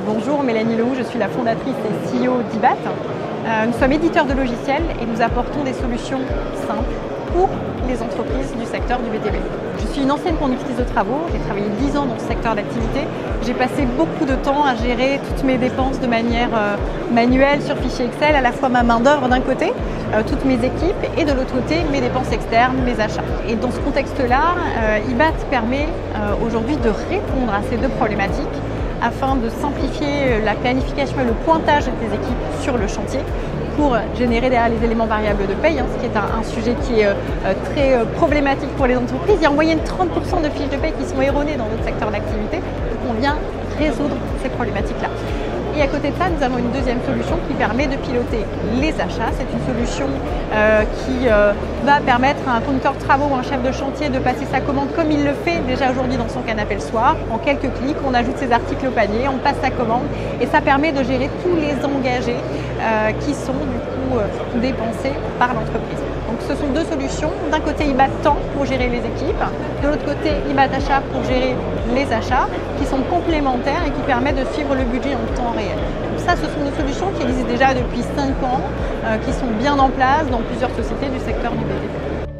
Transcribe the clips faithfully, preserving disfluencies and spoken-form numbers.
Bonjour, Mélanie Lehoux, je suis la fondatrice et C E O d'Ibat. Euh, nous sommes éditeurs de logiciels et nous apportons des solutions simples pour les entreprises du secteur du B T B. Je suis une ancienne conductrice de travaux, j'ai travaillé dix ans dans ce secteur d'activité. J'ai passé beaucoup de temps à gérer toutes mes dépenses de manière euh, manuelle sur fichier Excel, à la fois ma main d'œuvre d'un côté, euh, toutes mes équipes, et de l'autre côté mes dépenses externes, mes achats. Et dans ce contexte-là, euh, Ibat permet euh, aujourd'hui de répondre à ces deux problématiques afin de simplifier la planification et le pointage des équipes sur le chantier pour générer derrière les éléments variables de paye, hein, ce qui est un, un sujet qui est euh, très euh, problématique pour les entreprises. Il y a en moyenne trente pour cent de fiches de paye qui sont erronées dans notre secteur d'activité. Donc on vient résoudre ces problématiques-là. Et à côté de ça, nous avons une deuxième solution qui permet de piloter les achats. C'est une solution euh, qui euh, va permettre à un conducteur de travaux ou un chef de chantier de passer sa commande comme il le fait déjà aujourd'hui dans son canapé le soir. En quelques clics, on ajoute ses articles au panier, on passe sa commande et ça permet de gérer tous les engagés euh, qui sont du coup euh, dépensés par l'entreprise. Donc ce sont deux solutions. D'un côté, Ibat Temps pour gérer les équipes. De l'autre côté, Ibat Achat pour gérer les achats qui sont complémentaires et qui permettent de suivre le budget en temps réel. Donc ça, ce sont des solutions qui existent déjà depuis cinq ans, euh, qui sont bien en place dans plusieurs sociétés du secteur du B T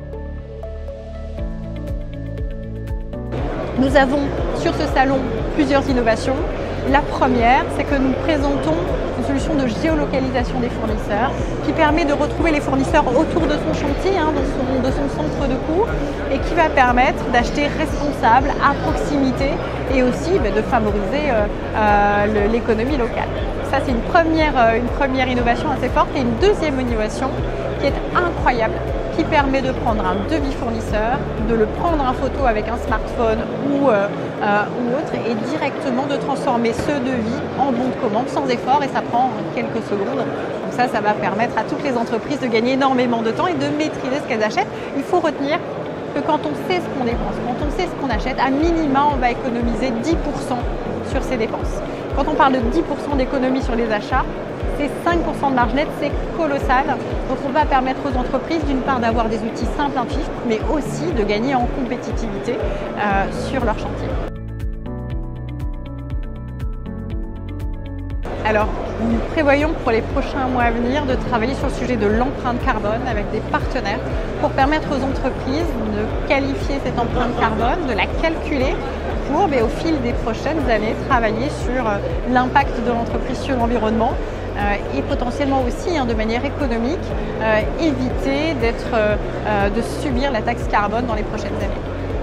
B. Nous avons sur ce salon plusieurs innovations. La première, c'est que nous présentons une solution de géolocalisation des fournisseurs qui permet de retrouver les fournisseurs autour de son chantier, hein, de, son, de son centre de coût, et qui va permettre d'acheter responsable, à proximité, et aussi bah, de favoriser euh, euh, l'économie locale. Ça, c'est une première, euh, une première innovation assez forte. Et une deuxième innovation qui est incroyable, qui permet de prendre un devis fournisseur, de le prendre en photo avec un smartphone ou, euh, euh, ou autre, et directement de transformer ce devis en bon de commande sans effort, et ça prend quelques secondes. Donc ça, ça va permettre à toutes les entreprises de gagner énormément de temps et de maîtriser ce qu'elles achètent. Il faut retenir que quand on sait ce qu'on dépense, quand on sait ce qu'on achète, à minima, on va économiser dix pour cent sur ses dépenses. Quand on parle de dix pour cent d'économie sur les achats, c'est cinq pour cent de marge nette, c'est colossal. Donc on va permettre aux entreprises d'une part d'avoir des outils simples, intuitifs, mais aussi de gagner en compétitivité euh, sur leur chantier. Alors, nous prévoyons pour les prochains mois à venir de travailler sur le sujet de l'empreinte carbone avec des partenaires pour permettre aux entreprises de qualifier cette empreinte carbone, de la calculer pour, mais au fil des prochaines années, travailler sur l'impact de l'entreprise sur l'environnement euh, et potentiellement aussi, hein, de manière économique, euh, éviter d'être, euh, de subir la taxe carbone dans les prochaines années.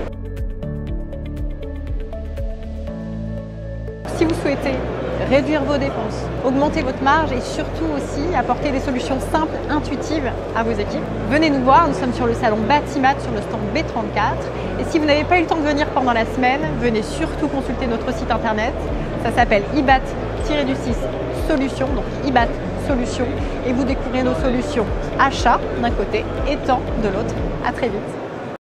Si vous souhaitez réduire vos dépenses, augmenter votre marge et surtout aussi apporter des solutions simples, intuitives à vos équipes, venez nous voir. Nous sommes sur le salon Batimat sur le stand B trente-quatre. Et si vous n'avez pas eu le temps de venir pendant la semaine, venez surtout consulter notre site internet. Ça s'appelle Ibat du six Solutions, donc Ibat Solutions. Et vous découvrez nos solutions achats d'un côté et temps de l'autre. À très vite.